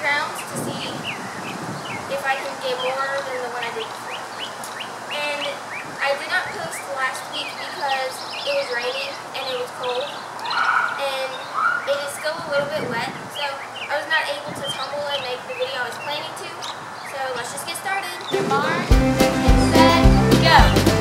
rounds to see if I can get more than the one I did before. And I did not post last week because it was raining and it was cold. And it is still a little bit wet, so I was not able to tumble and make the video I was planning to. So let's just get started. Your mark, get set, go!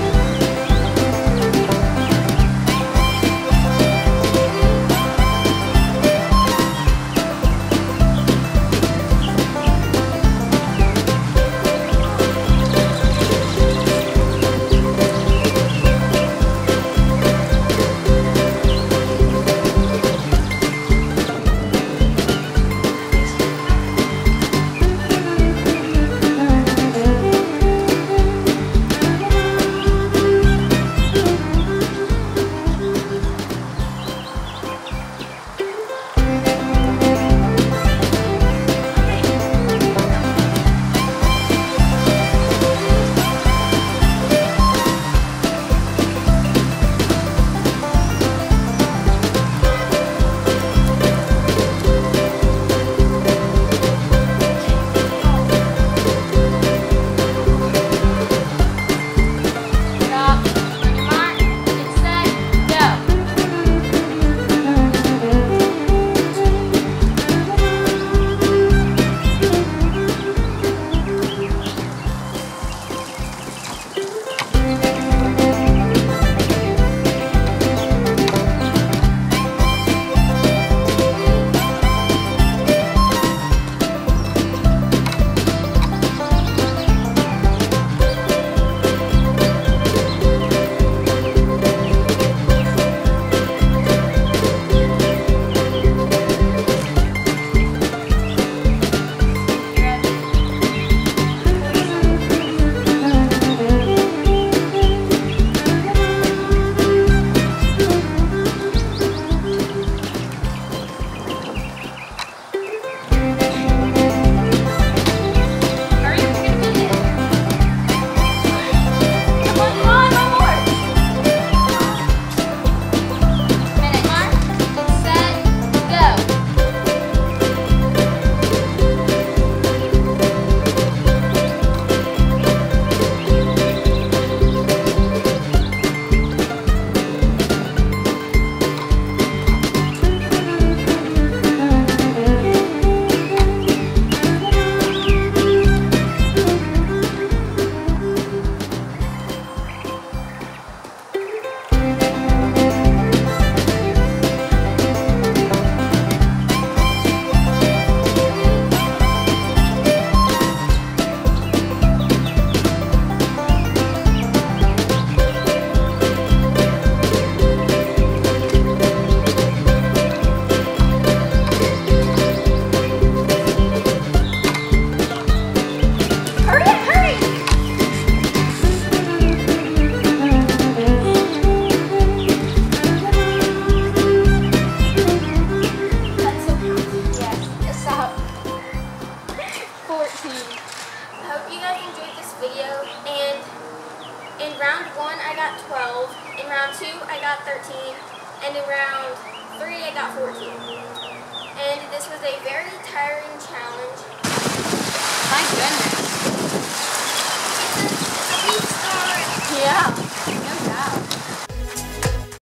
In round 1, I got 12. In round 2, I got 13. And in round 3, I got 14. And this was a very tiring challenge. My goodness.